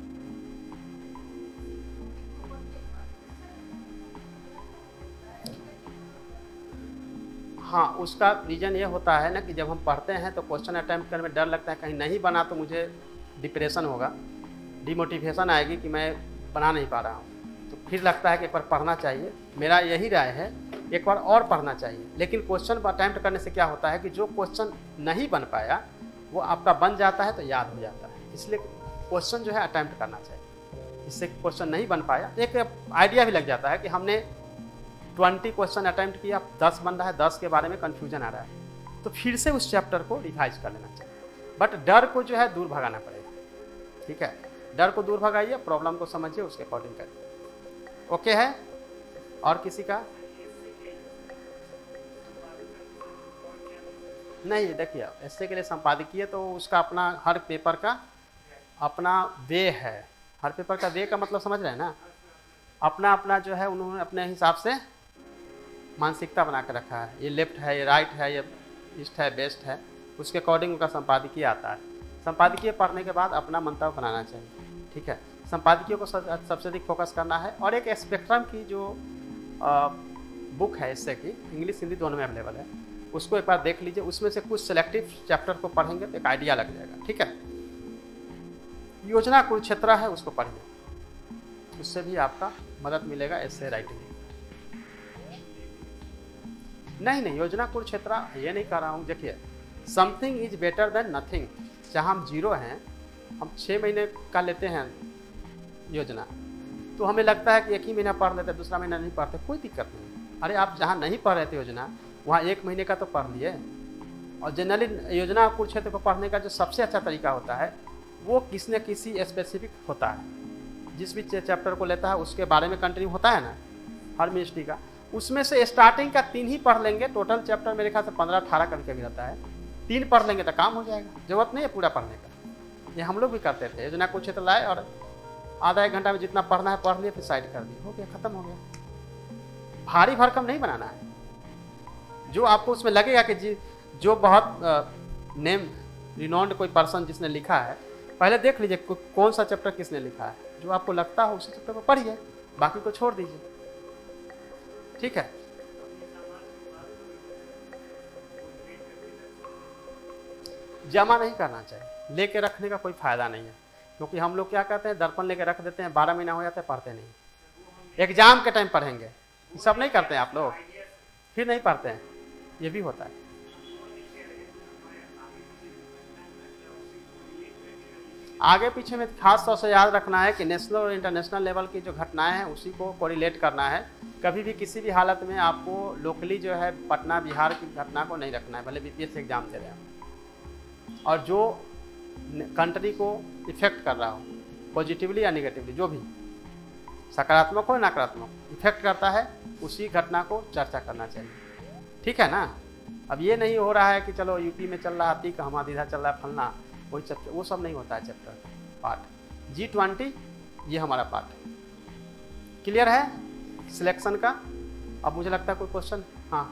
हाँ, उसका रीज़न ये होता है ना कि जब हम पढ़ते हैं तो क्वेश्चन अटैम्प्ट करने में डर लगता है, कहीं नहीं बना तो मुझे डिप्रेशन होगा, डिमोटिवेशन आएगी कि मैं बना नहीं पा रहा हूँ। तो फिर लगता है कि एक बार पढ़ना चाहिए। मेरा यही राय है, एक बार और पढ़ना चाहिए। लेकिन क्वेश्चन अटैम्प्ट करने से क्या होता है कि जो क्वेश्चन नहीं बन पाया वो आपका बन जाता है तो याद हो जाता है। इसलिए क्वेश्चन जो है अटैम्प्ट करना चाहिए। इससे क्वेश्चन नहीं बन पाया एक आइडिया भी लग जाता है कि हमने 20 क्वेश्चन अटेम्प्ट किया, 10 बन रहा है, 10 के बारे में कन्फ्यूजन आ रहा है, तो फिर से उस चैप्टर को रिवाइज कर लेना चाहिए। बट डर को जो है दूर भगाना पड़ेगा, ठीक है, डर को दूर भगाइए, प्रॉब्लम को समझिए, उसके अकॉर्डिंग करिए। ओके है? और किसी का नहीं? देखिए ऐसे के लिए संपादकीय तो उसका अपना हर पेपर का अपना वे है। हर पेपर का वे का मतलब समझ रहे हैं ना, अपना अपना जो है उन्होंने अपने हिसाब से मानसिकता बना कर रखा है, ये लेफ्ट है, ये राइट है, ये ईस्ट है, वेस्ट है, उसके अकॉर्डिंग उनका संपादकीय आता है। संपादकीय पढ़ने के बाद अपना मंतव्य बनाना चाहिए, ठीक है। संपादकीय को सबसे अधिक फोकस करना है। और एक स्पेक्ट्रम की जो बुक है इससे की इंग्लिश हिंदी दोनों में अवेलेबल है, उसको एक बार देख लीजिए, उसमें से कुछ सेलेक्टिव चैप्टर को पढ़ेंगे तो एक आइडिया लग जाएगा, ठीक है। योजना कुरुक्षेत्र है, उसको पढ़िए, उससे भी आपका मदद मिलेगा ऐसे राइटिंग। नहीं, योजना कुरुक्षेत्र ये नहीं कर रहा हूँ। देखिए something is better than nothing. जहाँ हम 0 हैं, हम 6 महीने का लेते हैं योजना, तो हमें लगता है कि एक ही महीना पढ़ लेते, दूसरा महीना नहीं पढ़ते, कोई दिक्कत नहीं। अरे आप जहाँ नहीं पढ़ रहे थे योजना, वहाँ 1 महीने का तो पढ़ लिए। और जनरली योजना कुरुक्षेत्र को पढ़ने का जो सबसे अच्छा तरीका होता है वो किसी न किसी स्पेसिफिक होता है। जिस भी चैप्टर को लेता है उसके बारे में कंटिन्यू होता है ना, हर मिनिस्ट्री का, उसमें से स्टार्टिंग का 3 ही पढ़ लेंगे। टोटल चैप्टर मेरे ख्याल से 15-18 करके भी रहता है, 3 पढ़ लेंगे तो काम हो जाएगा, जरूरत नहीं है पूरा पढ़ने का। ये हम लोग भी करते थे, योजना कुरुक्षेत्र लाए और आधा 1 घंटा में जितना पढ़ना है पढ़ लिया, फिर साइड कर दिया, हो गया, खत्म हो गया। भारी भरकम नहीं बनाना है। जो आपको उसमें लगेगा कि जो बहुत नेम रिनोन्ड कोई पर्सन जिसने लिखा है, पहले देख लीजिए कौन सा चैप्टर किसने लिखा है, जो आपको लगता हो उसी चैप्टर को पढ़िए, बाकी को छोड़ दीजिए, ठीक है। जमा नहीं करना चाहिए, लेके रखने का कोई फायदा नहीं है, क्योंकि हम लोग क्या कहते हैं, दर्पण लेके रख देते हैं, 12 महीना हो जाता है, पढ़ते नहीं। एग्जाम के टाइम पढ़ेंगे, सब नहीं करते हैं आप लोग, फिर नहीं पढ़ते हैं, ये भी होता है। आगे पीछे में खास तौर से याद रखना है कि नेशनल और इंटरनेशनल लेवल की जो घटनाएं हैं उसी को कोरिलेट करना है। कभी भी किसी भी हालत में आपको लोकली जो है पटना बिहार की घटना को नहीं रखना है, भले बीपीएससी एग्जाम दे रहे हैं। और जो कंट्री को इफेक्ट कर रहा हो पॉजिटिवली या निगेटिवली, जो भी सकारात्मक हो नकारात्मक इफेक्ट करता है, उसी घटना को चर्चा करना चाहिए, ठीक है ना। अब ये नहीं हो रहा है कि चलो यूपी में चल रहा है, हमारे इधर चल रहा है फलना, वही चैप्टर, वो सब नहीं होता है चैप्टर पार्ट। G20 ये हमारा पार्ट है। क्लियर है सिलेक्शन का? अब मुझे लगता है कोई क्वेश्चन? हाँ,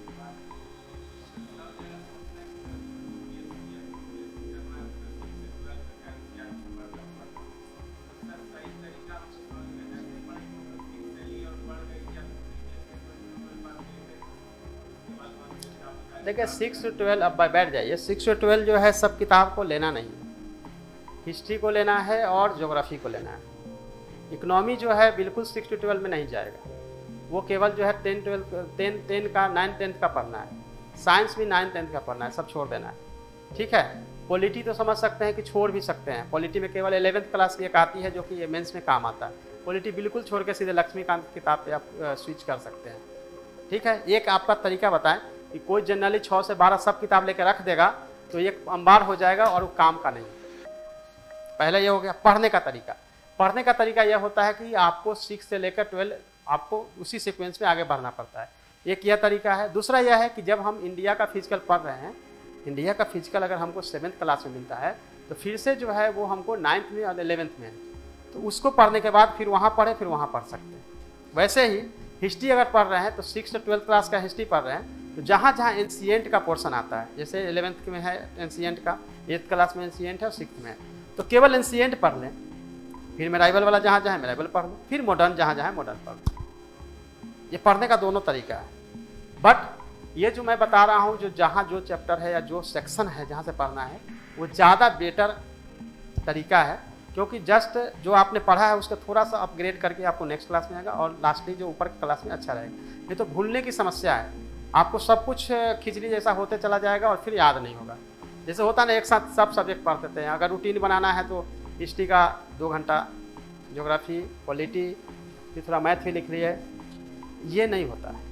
देखिए 6 से 12 अब बैठ जाइए। 6 से 12 जो है सब किताब को लेना नहीं, हिस्ट्री को लेना है और ज्योग्राफी को लेना है। इकोनॉमी जो है बिल्कुल 6 से 12 में नहीं जाएगा, वो केवल जो है 10 का 9-10 का पढ़ना है। साइंस भी 9-10 का पढ़ना है, सब छोड़ देना है, ठीक है। पॉलिटी तो समझ सकते हैं कि छोड़ भी सकते हैं, पॉलिटी में केवल 11th क्लास की एक आती है जो कि मेंस में काम आता है। पॉलिटी बिल्कुल छोड़ के सीधे लक्ष्मीकांत किताब पे आप स्विच कर सकते हैं, ठीक है। एक आपका तरीका बताएं कि कोई जनरली 6 से 12 सब किताब लेकर रख देगा तो ये अंबार हो जाएगा और वो काम का नहीं। पहले ये हो गया पढ़ने का तरीका। पढ़ने का तरीका यह होता है कि आपको 6 से लेकर 12 आपको उसी सीक्वेंस में आगे बढ़ना पड़ता है, एक यह तरीका है। दूसरा यह है कि जब हम इंडिया का फिजिकल पढ़ रहे हैं, इंडिया का फिजिकल अगर हमको 7th क्लास में मिलता है तो फिर से जो है वो हमको 9th में और 11th में है, तो उसको पढ़ने के बाद फिर वहाँ पढ़े, फिर वहाँ पढ़ सकते हैं। वैसे ही हिस्ट्री अगर पढ़ रहे हैं तो 6 से 12th क्लास का हिस्ट्री पढ़ रहे हैं तो जहाँ जहाँ एंशिएंट का पोर्शन आता है, जैसे 11th में है एंशिएंट का, 8th क्लास में एंशिएंट है और 6th में है, तो केवल एंशिएंट पढ़ लें, फिर मेराइवल वाला जहाँ जहाँ मेराइवल पढ़ लें, फिर मॉडर्न जहाँ जहाँ मॉडर्न पढ़ लें। ये पढ़ने का दोनों तरीका है। बट ये जो मैं बता रहा हूँ, जो जहाँ जो चैप्टर है या जो सेक्शन है जहाँ से पढ़ना है, वो ज़्यादा बेटर तरीका है, क्योंकि जस्ट जो आपने पढ़ा है उसका थोड़ा सा अपग्रेड करके आपको नेक्स्ट क्लास में आएगा और लास्टली जो ऊपर क्लास में अच्छा रहेगा। ये तो भूलने की समस्या है, आपको सब कुछ खिचड़ी जैसा होते चला जाएगा और फिर याद नहीं होगा। जैसे होता ना एक साथ सब सब्जेक्ट पढ़ देते हैं, अगर रूटीन बनाना है तो हिस्ट्री का 2 घंटा, ज्योग्राफी, पॉलिटी, फिर थोड़ा मैथ भी लिख लिए, ये नहीं होता है।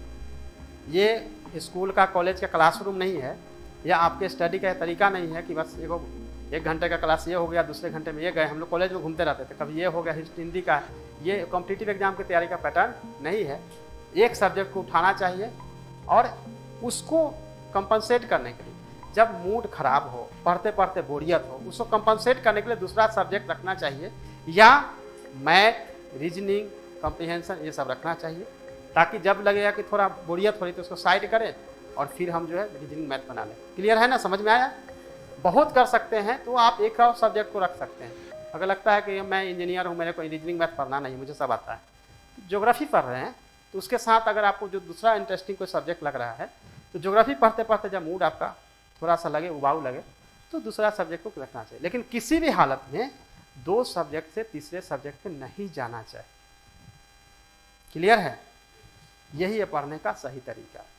ये स्कूल का कॉलेज का क्लासरूम नहीं है, या आपके स्टडी का तरीका नहीं है कि बस एक घंटे का क्लास ये हो गया, दूसरे घंटे में ये गए। हम लोग कॉलेज में घूमते रहते थे, कभी ये हो गया, हिंदी का। ये कॉम्पिटिटिव एग्जाम की तैयारी का पैटर्न नहीं है। एक सब्जेक्ट को उठाना चाहिए और उसको कंपनसेट करने के लिए, जब मूड खराब हो, पढ़ते पढ़ते बोरियत हो, उसको कंपनसेट करने के लिए दूसरा सब्जेक्ट रखना चाहिए, या मैथ, रीजनिंग, कॉम्प्रिहेंशन ये सब रखना चाहिए, ताकि जब लगेगा कि थोड़ा बोरियत हो रही तो उसको साइड करें और फिर हम जो है रीजनिंग मैथ बना लें। क्लियर है ना, समझ में आया? बहुत कर सकते हैं तो आप एक और सब्जेक्ट को रख सकते हैं। अगर लगता है कि मैं इंजीनियर हूँ, मेरे को रीजनिंग मैथ पढ़ना नहीं, मुझे सब आता है, ज्योग्राफी पढ़ रहे हैं तो उसके साथ अगर आपको जो दूसरा इंटरेस्टिंग कोई सब्जेक्ट लग रहा है तो ज्योग्राफी पढ़ते पढ़ते जब मूड आपका थोड़ा सा लगे, उबाऊ लगे, तो दूसरा सब्जेक्ट को रखना चाहिए। लेकिन किसी भी हालत में 2 सब्जेक्ट से तीसरे सब्जेक्ट पे नहीं जाना चाहिए। क्लियर है? यही है पढ़ने का सही तरीका।